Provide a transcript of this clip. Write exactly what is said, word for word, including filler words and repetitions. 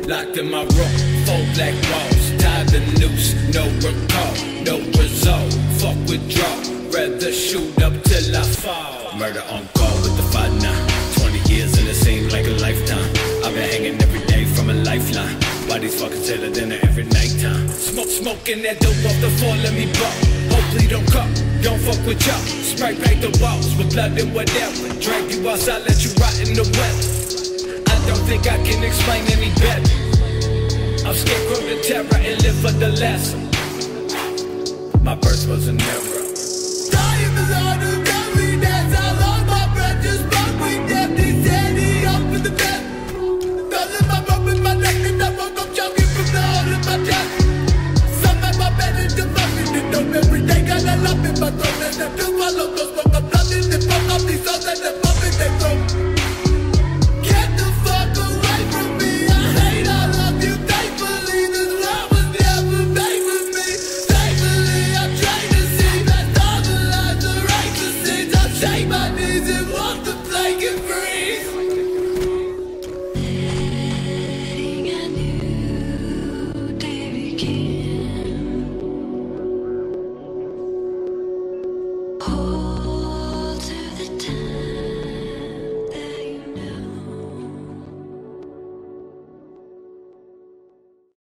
Locked in my room, four black walls, tied the noose, no recall, no result. Fuck withdrawal, rather shoot up till I fall. Murder on call with the five nine. Twenty years and it seems like a lifetime. I've been hanging every day from a lifeline. Bodies fucking till the dinner every nighttime. Smoke, smoking that dope off the floor, let me blow. Hopefully don't come, don't fuck with y'all. Spray paint the walls with blood and whatever. Drag you outside, let you rot in the weather. I don't think I can explain any better. I'm scarecrow to terror and live for the lesson. My birth was an error. Die in the